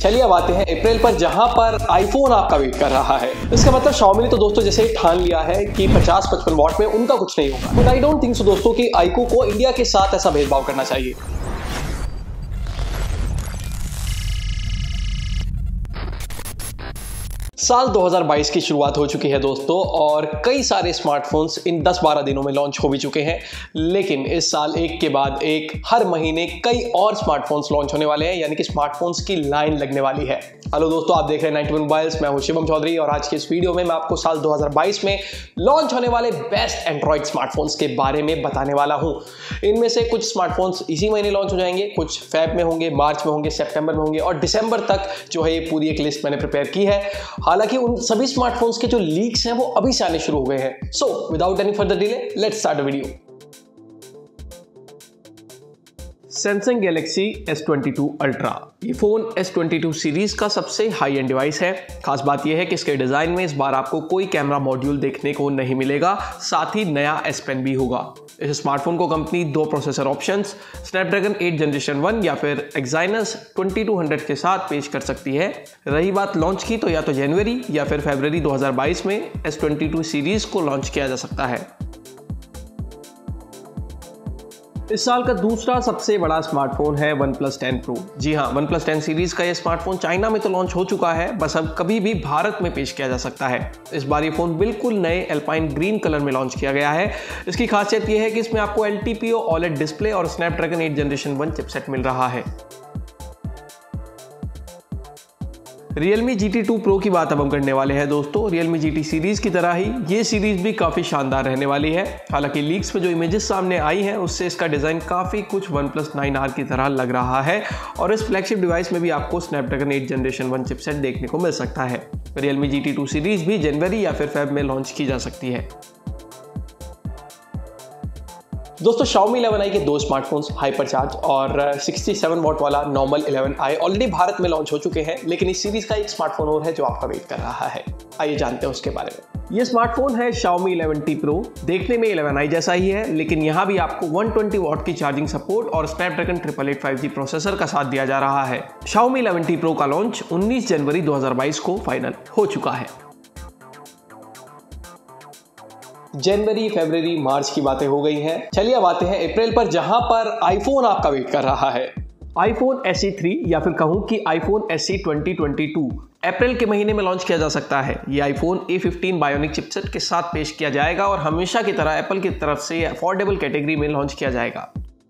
चलिए अब आते हैं अप्रैल पर, जहां पर आईफोन आपका वेट कर रहा है। इसका मतलब Xiaomi ने तो दोस्तों जैसे ही ठान लिया है कि 50-55 वॉट में उनका कुछ नहीं होगा। But I don't think so दोस्तों कि iQOO को इंडिया के साथ ऐसा भेदभाव करना चाहिए। साल 2022 की शुरुआत हो चुकी है दोस्तों, और कई सारे स्मार्टफोन्स इन 10-12 दिनों में लॉन्च हो भी चुके हैं। लेकिन इस साल एक के बाद एक हर महीने कई और स्मार्टफोन्स लॉन्च होने वाले हैं, यानी कि स्मार्टफोन्स की लाइन लगने वाली है। हेलो दोस्तों, आप देख रहे हैं 91 मोबाइल्स। मैं हूं शिवम चौधरी और आज के इस वीडियो में मैं आपको साल 2022 में लॉन्च होने वाले बेस्ट एंड्रॉइड स्मार्टफोन्स के बारे में बताने वाला हूं। इनमें से कुछ स्मार्टफोन्स इसी महीने लॉन्च हो जाएंगे, कुछ फेब में होंगे, मार्च में होंगे, सितंबर में होंगे और दिसंबर तक जो है ये पूरी एक लिस्ट मैंने प्रिपेयर की है। हालांकि उन सभी स्मार्टफोन्स के जो लीक्स हैं वो अभी से आने शुरू हो गए हैं। So without any further delay let's start the video. Samsung Galaxy S22 ultra, ये फोन S22 सीरीज का सबसे हाई एंड डिवाइस है। खास बात यह है कि इसके डिजाइन में इस बार आपको कोई कैमरा मॉड्यूल देखने को नहीं मिलेगा, साथ ही नया S Pen भी होगा। इस स्मार्टफोन को कंपनी दो प्रोसेसर ऑप्शंस स्नैपड्रैगन 8 जनरेशन 1 या फिर Exynos 2200 के साथ पेश कर सकती है। रही बात लॉन्च की, तो या तो जनवरी या फिर फरवरी 2022 में S22 सीरीज को लॉन्च किया जा सकता है। इस साल का दूसरा सबसे बड़ा स्मार्टफोन है OnePlus 10 Pro। जी हाँ, OnePlus 10 सीरीज का यह स्मार्टफोन चाइना में तो लॉन्च हो चुका है, बस अब कभी भी भारत में पेश किया जा सकता है। इस बार ये फोन बिल्कुल नए एल्पाइन ग्रीन कलर में लॉन्च किया गया है। इसकी खासियत यह है कि इसमें आपको LTPO OLED डिस्प्ले और स्नैपड्रैगन 8 जनरेशन 1 चिपसेट मिल रहा है। Realme GT2 Pro की बात अब हम करने वाले हैं दोस्तों। Realme GT सीरीज की तरह ही ये सीरीज भी काफ़ी शानदार रहने वाली है। हालांकि लीक्स में जो इमेजेस सामने आई हैं उससे इसका डिज़ाइन काफ़ी कुछ OnePlus 9R की तरह लग रहा है और इस फ्लैगशिप डिवाइस में भी आपको स्नैपड्रैगन 8 जनरेशन 1 चिपसेट देखने को मिल सकता है। Realme GT2 सीरीज भी जनवरी या फिर फेब में लॉन्च की जा सकती है। दोस्तों Xiaomi 11i के दो स्मार्टफोन्स हाइपरचार्ज और 67 वॉट वाला नॉर्मल 11i ऑलरेडी भारत में लॉन्च हो चुके हैं, लेकिन इस सीरीज का एक स्मार्टफोन और है जो आपका वेट कर रहा है। आइए जानते हैं उसके बारे में। ये स्मार्टफोन है Xiaomi 11T Pro। देखने में 11i जैसा ही है, लेकिन यहाँ भी आपको 120 वॉट की चार्जिंग सपोर्ट और स्नैपड्रैगन 888 5G प्रोसेसर का साथ दिया जा रहा है। Xiaomi 11T Pro का लॉन्च 19 जनवरी 2022 को फाइनल हो चुका है। जनवरी, फरवरी, मार्च की बातें हो गई हैं। चलिए अब आते हैं अप्रैल पर, जहां पर आईफोन आपका वेट कर रहा है। आईफोन SE 3 या फिर कहूं कि आईफोन SE 2022 अप्रैल के महीने में लॉन्च किया जा सकता है। ये आईफोन A15 बायोनिक चिपसेट के साथ पेश किया जाएगा और हमेशा की तरह एप्पल की तरफ से अफोर्डेबल कैटेगरी में लॉन्च किया जाएगा।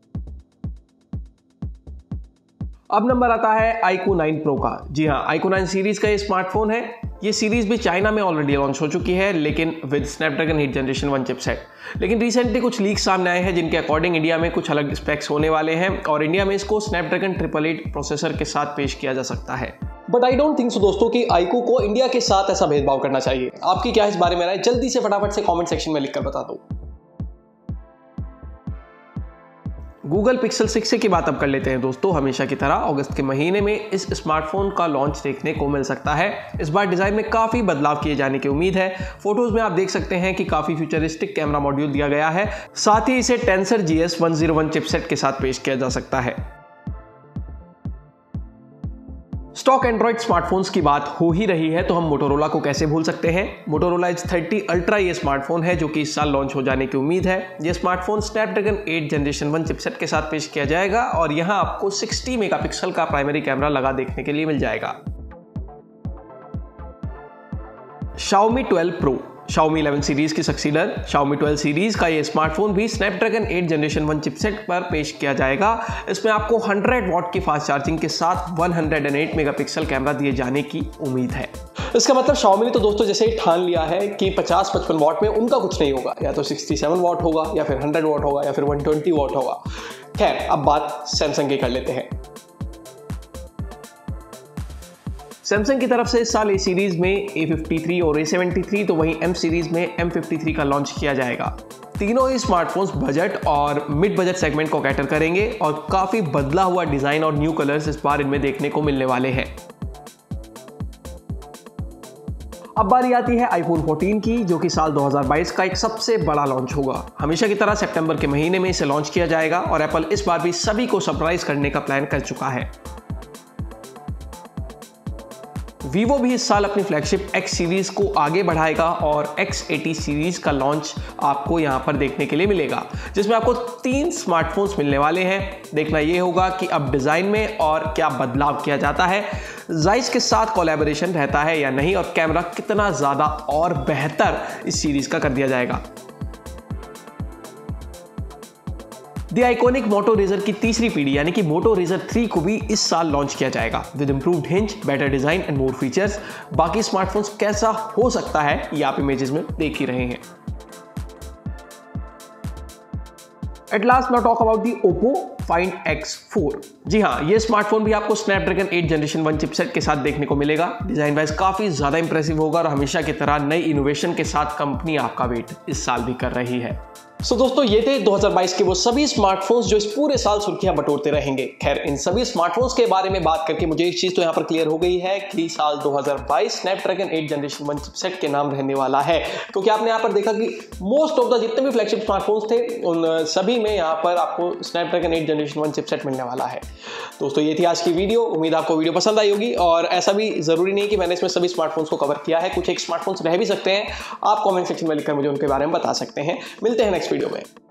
अब नंबर आता है iQOO 9 Pro का। जी हाँ, iQOO 9 सीरीज का ये स्मार्टफोन है। ये सीरीज भी चाइना में ऑलरेडी लॉन्च हो चुकी है, लेकिन विद स्नैपड्रैगन 8 जनरेशन 1 चिपसेट। लेकिन रिसेंटली कुछ लीक्स सामने आए हैं जिनके अकॉर्डिंग इंडिया में कुछ अलग स्पेक्स होने वाले हैं और इंडिया में इसको स्नैपड्रैगन 888 प्रोसेसर के साथ पेश किया जा सकता है। But I don't think so दोस्तों कि iQOO को इंडिया के साथ ऐसा भेदभाव करना चाहिए। आपकी क्या इस बारे में राय, जल्दी से फटाफट से कॉमेंट सेक्शन में लिखकर बता दो। गूगल पिक्सल 6 की बात अब कर लेते हैं दोस्तों। हमेशा की तरह अगस्त के महीने में इस स्मार्टफोन का लॉन्च देखने को मिल सकता है। इस बार डिजाइन में काफी बदलाव किए जाने की उम्मीद है। फोटोज में आप देख सकते हैं कि काफी फ्यूचरिस्टिक कैमरा मॉड्यूल दिया गया है, साथ ही इसे टेंसर GS 101 चिपसेट के साथ पेश किया जा सकता है। स्टॉक एंड्रॉइड स्मार्टफोन्स की बात हो ही रही है तो हम मोटोरोला को कैसे भूल सकते हैं। मोटोरोला H30 अल्ट्रा ये स्मार्टफोन है जो कि इस साल लॉन्च हो जाने की उम्मीद है। ये स्मार्टफोन स्नैपड्रैगन 8 जनरेशन 1 चिपसेट के साथ पेश किया जाएगा और यहां आपको 60 मेगापिक्सल का प्राइमरी कैमरा लगा देखने के लिए मिल जाएगा। Xiaomi 12 Pro, Xiaomi 11 सीरीज की सक्सीडर Xiaomi 12 सीरीज का ये स्मार्टफोन भी स्नैपड्रैगन 8 जनरेशन 1 चिपसेट पर पेश किया जाएगा। इसमें आपको 100 वॉट की फास्ट चार्जिंग के साथ 108 मेगापिक्सल कैमरा दिए जाने की उम्मीद है। इसका मतलब Xiaomi ने तो दोस्तों जैसे ही ठान लिया है कि 50-55 वॉट में उनका कुछ नहीं होगा, या तो 67 वॉट होगा या फिर 100 वॉट होगा या फिर 120 वॉट होगा। खैर, अब बात सैमसंग की कर लेते हैं। सैमसंग की तरफ से इस साल A सीरीज में A53 और A73, तो वहीं M सीरीज में M53 का लॉन्च किया जाएगा। तीनों ही स्मार्टफोन्स बजट और मिड बजट सेगमेंट को कैटर करेंगे और काफी बदला हुआ डिजाइन और न्यू कलर्स इस बार इनमें देखने को मिलने वाले हैं। अब बारी आती है आईफोन 14 की, जो कि साल 2022 का एक सबसे बड़ा लॉन्च होगा। हमेशा की तरह सितंबर के महीने में इसे लॉन्च किया जाएगा और एप्पल इस बार भी सभी को सरप्राइज करने का प्लान कर चुका है। वीवो भी इस साल अपनी फ्लैगशिप X सीरीज को आगे बढ़ाएगा और X80 सीरीज का लॉन्च आपको यहां पर देखने के लिए मिलेगा, जिसमें आपको 3 स्मार्टफोन्स मिलने वाले हैं। देखना यह होगा कि अब डिजाइन में और क्या बदलाव किया जाता है, Zeiss के साथ कोलैबोरेशन रहता है या नहीं, और कैमरा कितना ज्यादा और बेहतर इस सीरीज का कर दिया जाएगा। द आइकॉनिक मोटो रेजर की तीसरी पीढ़ी यानी कि मोटो रेजर 3 को भी इस साल लॉन्च किया जाएगा with improved hinge, better design and more features. बाकी स्मार्टफोन्स कैसा हो सकता है ये आप इमेजेस में देख ही रहे हैं। At last now talk about the Oppo Find X4। जी हाँ, ये स्मार्टफोन भी आपको स्नैपड्रैगन 8 जनरेशन 1 चिपसेट के साथ देखने को मिलेगा। डिजाइन वाइज काफी ज्यादा इंप्रेसिव होगा और हमेशा की तरह नई इनोवेशन के साथ कंपनी आपका वेट इस साल भी कर रही है। सो दोस्तों, ये थे 2022 के वो सभी स्मार्टफोन्स जो इस पूरे साल सुर्खियां बटोरते रहेंगे। खैर, इन सभी स्मार्टफोन्स के बारे में बात करके मुझे एक चीज तो यहाँ पर क्लियर हो गई है कि साल 2022 स्नैपड्रैगन 8 जनरेशन 1 चिपसेट के नाम रहने वाला है, क्योंकि आपने यहाँ पर देखा कि मोस्ट ऑफ द जितने भी फ्लैगशिप स्मार्टफोन्स थे उन सभी में यहाँ पर आपको स्नैपड्रैगन 8 जनरेशन 1 चिपसेट मिलने वाला है। दोस्तों, ये थी आज की वीडियो। उम्मीद आपको वीडियो पसंद आई होगी, और ऐसा भी जरूरी नहीं कि मैंने इसमें सभी स्मार्टफोन्स को कवर किया है, कुछ एक स्मार्टफोन्स रह भी सकते हैं। आप कॉमेंट सेक्शन में लिखकर मुझे उनके बारे में बता सकते हैं। मिलते हैं नेक्स्ट वीडियो में।